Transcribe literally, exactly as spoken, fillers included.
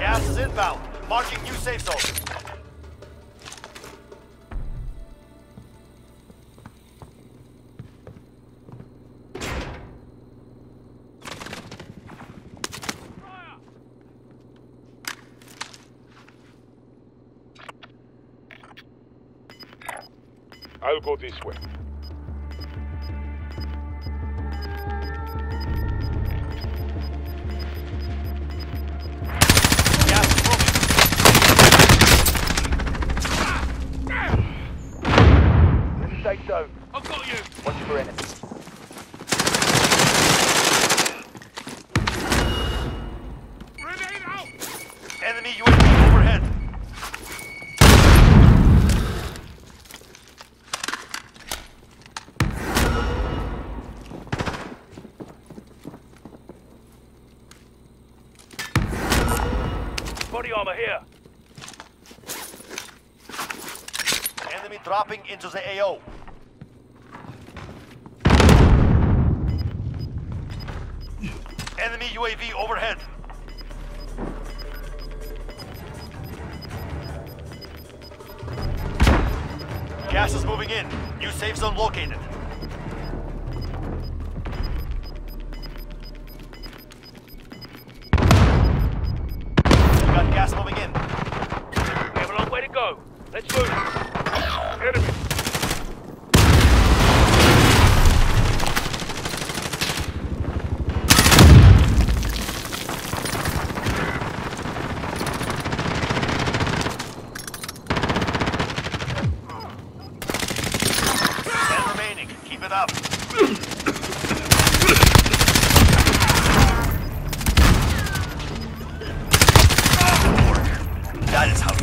Gas is inbound. Marking new safe zone. I'll go this way. Gas is moving. Enemy safe zone. I've got you. Watch for enemies. Grenade out. Enemy U A V overhead. Body armor here. Enemy dropping into the A O. Enemy U A V overhead. Gas is moving in. New safe zone located. We got gas moving in. We have a long way to go. Let's move. Enemy! ten remaining. Keep it up. That is how